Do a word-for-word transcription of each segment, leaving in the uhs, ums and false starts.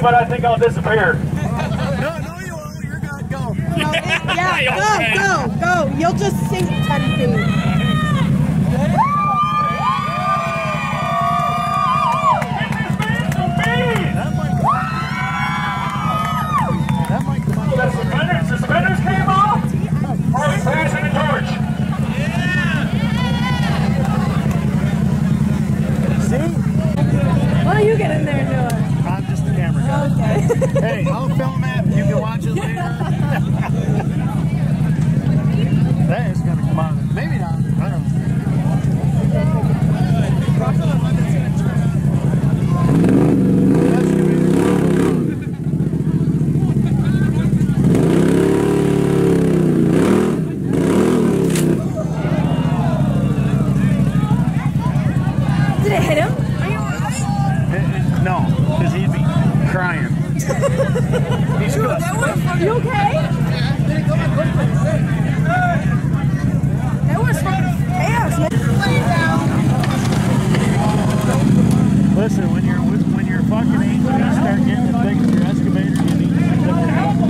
but I think I'll disappear. No, no, you won't. You're good. Go. Yeah, go, go, go. You'll just sink ten feet. Suspenders came off, or we passing the torch. See? What do you get in there doing? I'm just the camera guy. Okay. Hey, I'll film it. You can watch it later. That is going to come on. Maybe not. I don't know. You okay? That was fucking chaos. Listen, when you're when you're fucking angry, you start getting the thing with your excavator. You need to lift it up.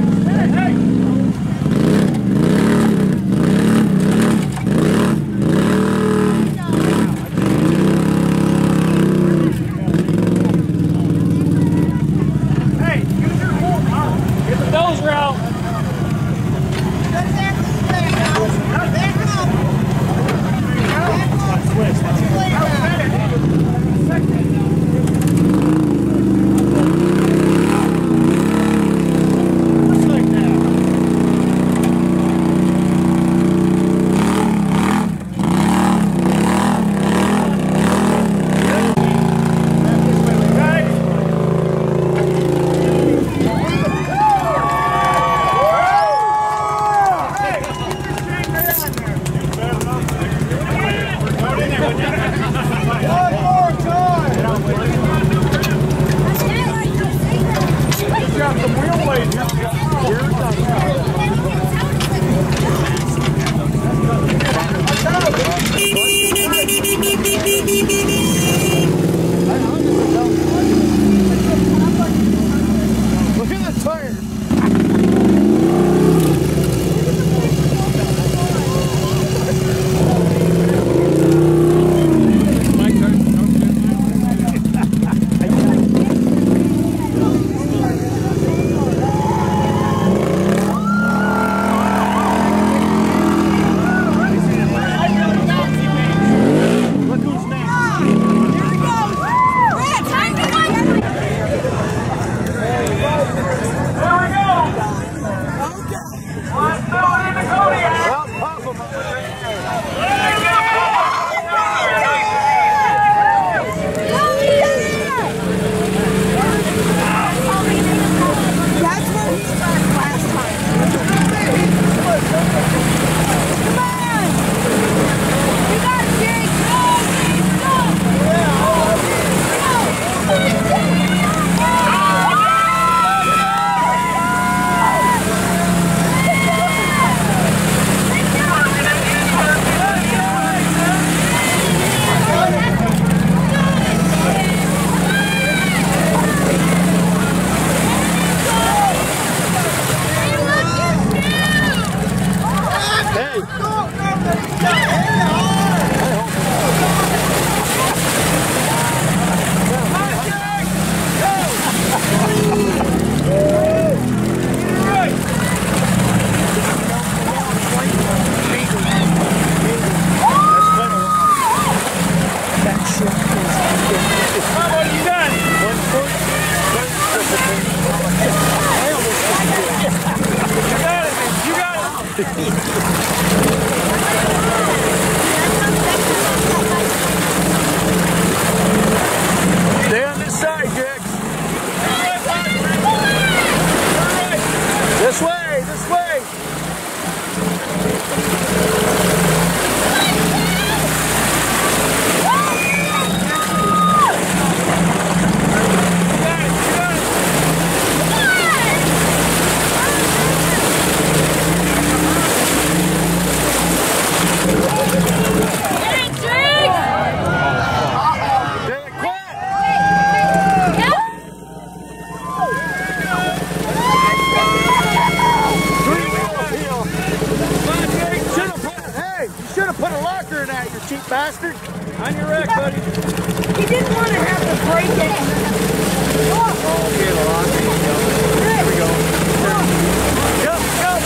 cheap bastard. On your wreck, buddy. He didn't want to have to break it. Okay, Lalon. Here we go. Jump, jump.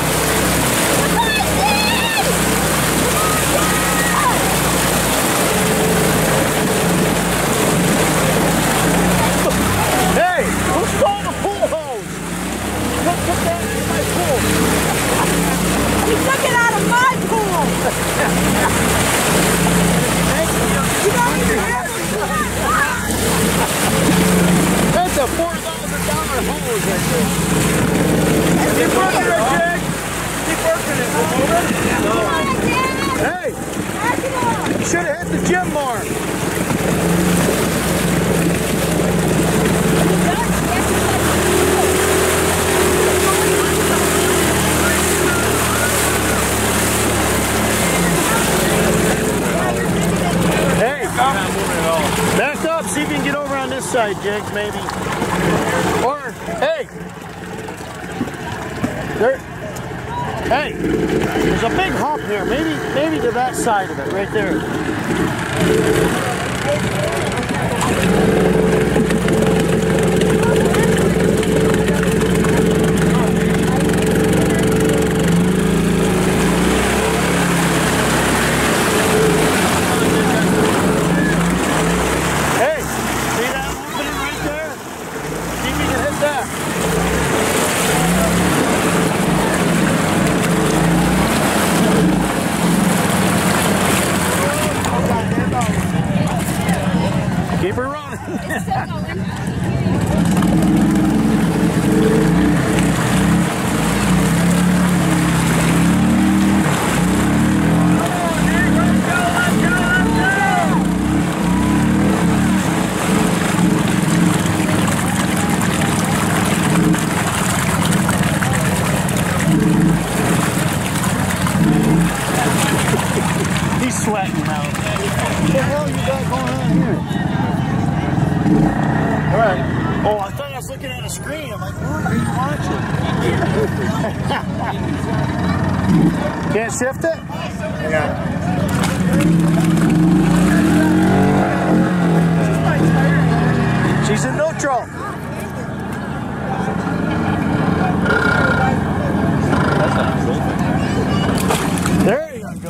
Hey, who stole the pool hose? Who took that in my pool? He took it out of my pool. You don't even have to. That's a four thousand dollar hose right there. Keep working it, Jake. Keep working it. Hey, you should have hit the gym more. Hey, back up, see if you can get over on this side, Jake, maybe. Or, hey, there, hey, there's a big hump here. Maybe, maybe to that side of it, right there. Hey, see that opening right there? See if you can hit that. Keep her running. It's still going. He's sweating now. What the hell you got going on here? All right. Oh, I thought I was looking at a screen. I'm like, what are you watching? Can't shift it? Yeah. She's in neutral. There you go.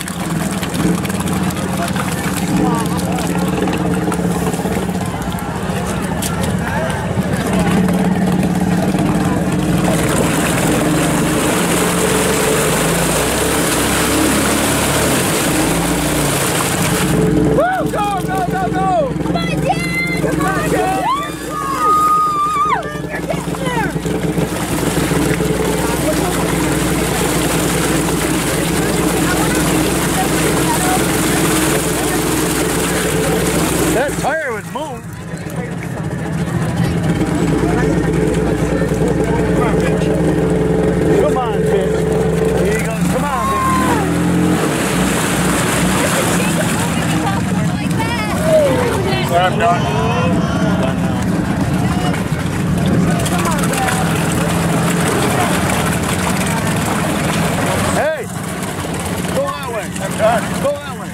Woo! Go, go, go, go! Come on, Dad! Come on, Dad! You're getting there! That tire would move. Come on, bitch. Here you go. Come on, bitch. Like that! I'm done. Done now. Hey! Go that way. I'm done. Go that way.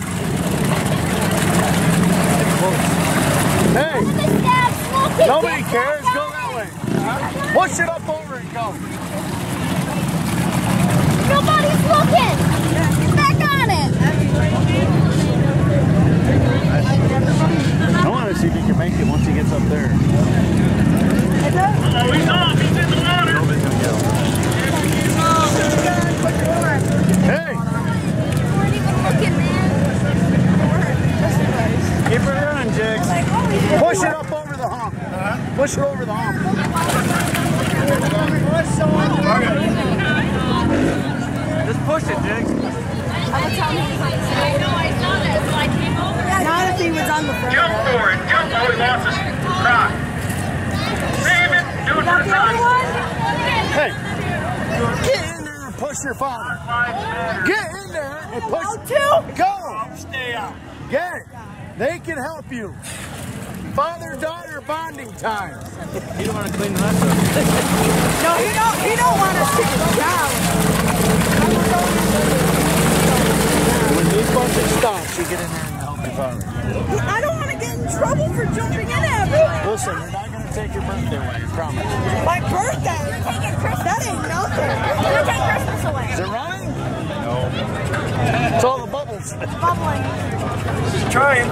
Hey! Nobody cares. Go that way. Push it up over and go. Nobody's looking! Get back on it! I want to see if he can make it once he gets up there. Oh, he's off. He's in the water. Nobody's gonna get him. Hey! You weren't even looking, man. Keep her running, Jigs. Push it up over the hump. Push it over the hump. Just push it, Jigs. Not if he was on the front. Jump for it. Jump for it. Wants us. Rock. Save it. Do it for the sun. Hey! Get in there and push your father. Get in there and push. Go! Stay out. Get it. They can help you. Father-daughter bonding time. You don't want to clean the mess up. No, he don't. He don't want to sit down. When these buses stop, Listen, we're not going to take your birthday away, I promise. My birthday? That ain't nothing. We're gonna take Christmas away. Is it running? No. It's all the bubbles. It's bubbling. Just trying.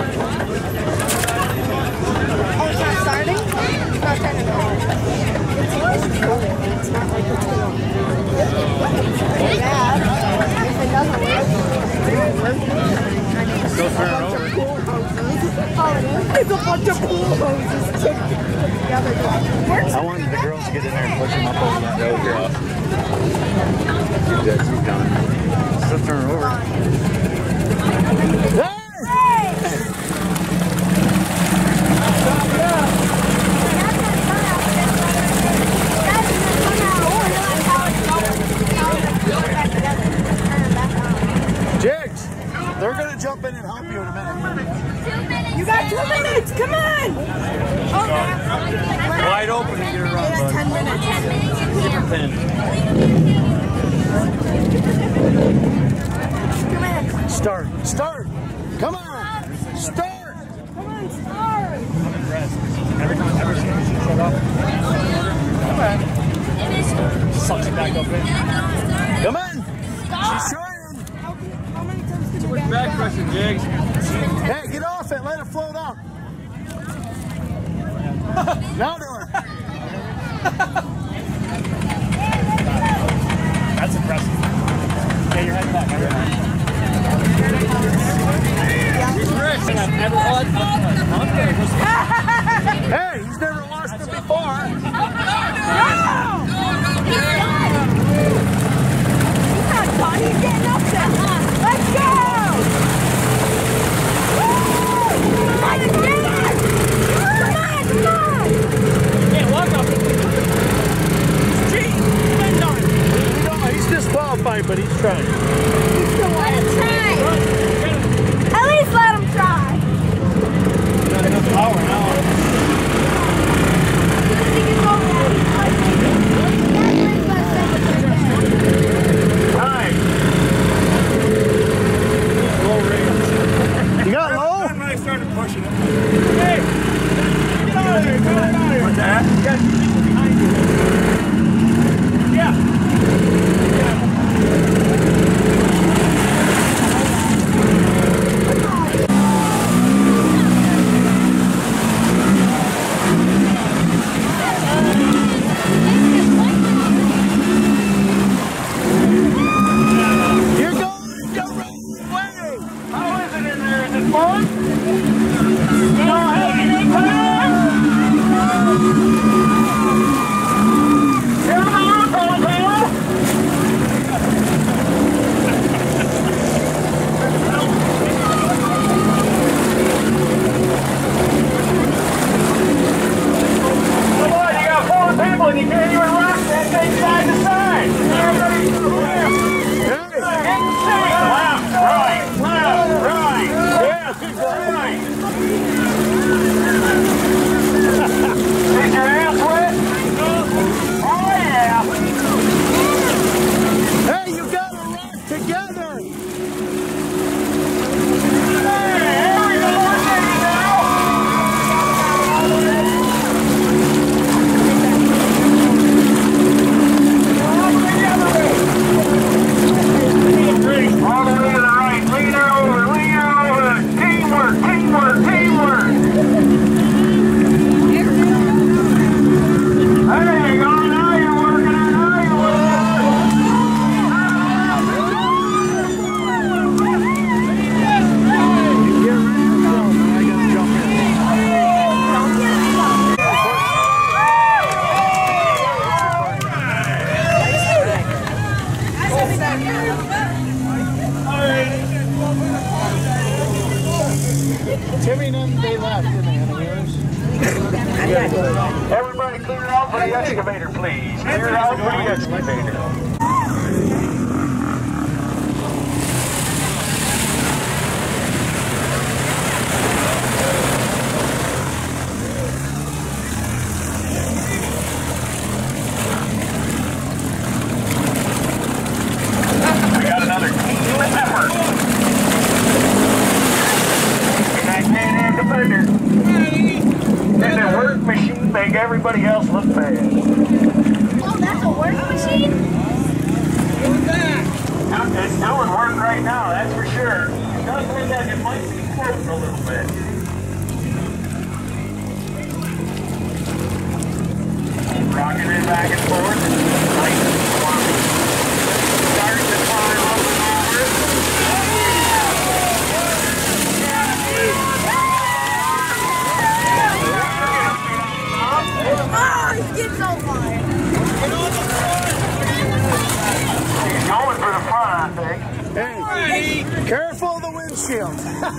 Oh, it's not starting? It's not starting at all. It's cool. It's not like it's going yeah. If it doesn't work, it won't work. Go turn it over. It's a bunch of pool hoses together. I wanted the girls to get in there and push them up over that road here. That's what's done. Still turn it over. Hey! Jigs, they're going to jump in and help you in a minute. You got two minutes. Come on. Wide open and get around, bud. ten minutes. Keep her pinned. Start. Start. Come on. Start. Come on, start. Every time, every time you shut up. Come on. Sucks it back up in. Come on. She's trying. How many times did you get Back pressing, Jigs. Hey, get off it. Let it float up. Now do it. That's impressive. Get your head back. Hey, he's never lost it before. He's not done. He's getting up there. Let's go. Let's get it. Come on, come on. Can't walk up. He's He's disqualified, but he's trying. Let him try. At least let him try. Got enough power now. Time. Low range. You got low? When I started pushing it. Hey! Get out of here! Get out of here! What's that? You got people behind you. Yeah. You're going the right way! How is it in there? Is it fun? You all having a good time? Here we go, Taylor! Come on, you got four people and you can't even rock that thing side to side! Everybody's around! Left, right, left, right. Yeah, right. Is your ass wet? Oh, yeah. Hey, you got to rock together. Hey, here we go. now. All the way to the right. Lean her over. Lean her over. Teamwork. Teamwork. Teamwork. There you go. Now you're working it. Now you're working Timmy and them, they left, didn't they, on the wheelers? Everybody clear out for the excavator, please. Clear out for the excavator. We got another team effort. Defender. It's a work machine. right now, that's for sure. It does look like it might be floating a little bit. Rocking it back and forth. Nice and sloppy. Starting to climb up and over. Oh, he's getting so far. He's going for the front, I think. Hey, careful of the windshield.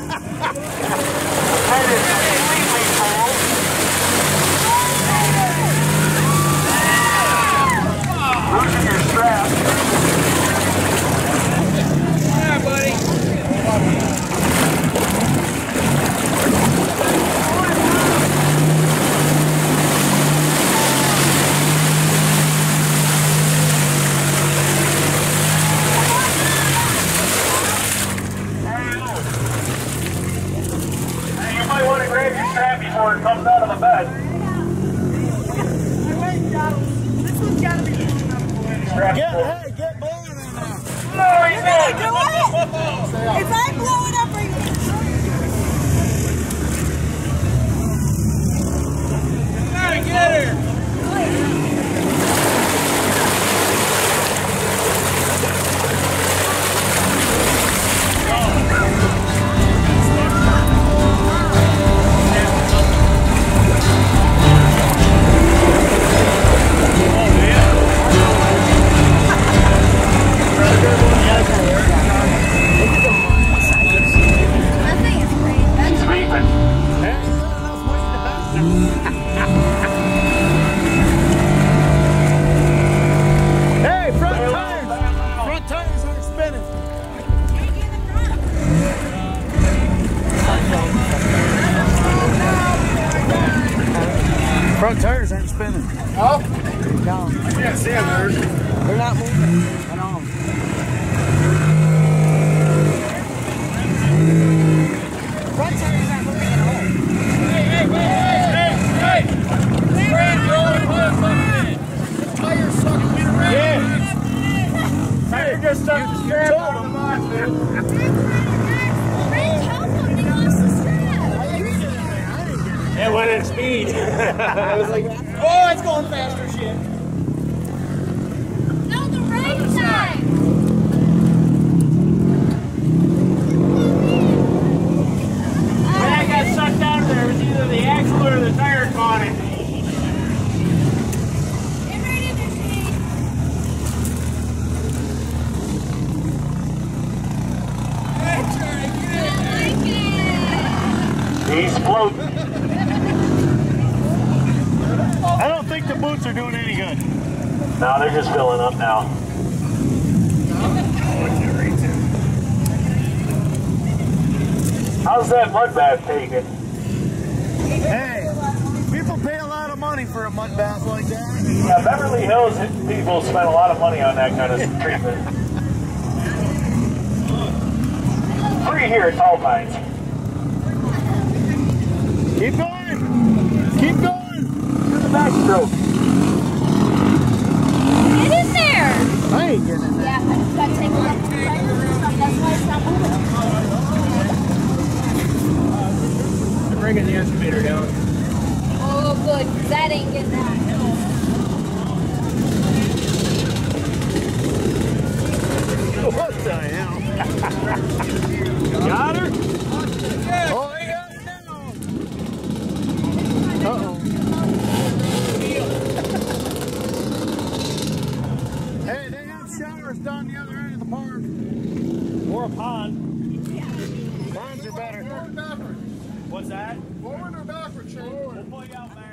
That is completely full. Losing your strap. Yeah, buddy. Hey, you might want to grab your strap before it comes out of the bed. This one's gotta be. Strap Get, full. hey, get blowing on that. No, he's Hey, not. do it! If I blow it up, bring it. Gotta get her. Nothing is great. That's Sweeping. Hey, front tires! Front tires aren't spinning. Front tires aren't spinning. Oh, No, I can't see him there. they're not moving at all. Front tires aren't moving at all. Hey, hey, hey, hey, hey! Brad, you're only putting something in. The tire's sucking me around. Yeah. Hey, you're just stuck the strap on the box, man. Frank, help him. He lost the strap. It went at speed. I was like, Oh, it's going faster, shit. No, the right side. when I got sucked out of there, it was either the axle or the tire caught it. Get ready to see. I like it. He's floating. I don't think the boots are doing any good. No, they're just filling up now. How's that mud bath taking? Hey, people pay a lot of money for a mud bath like that. Yeah, Beverly Hills people spend a lot of money on that kind of treatment. Free here at Tall Pines. Keep going. Keep going. Do the backstroke. Get in there. I ain't getting in there. Yeah, I just gotta take a look at the tires and stuff. That's why it's not moving. They're bringing the excavator down. Oh, good, 'cause that ain't getting out. What the hell? Got her? Oh, he got it now. Uh-oh. Hey, they have showers down the other end of the park. Or a pond. Ponds are better. Forward or backwards? What's that? Forward or backwards, Shane? We'll pull you out back.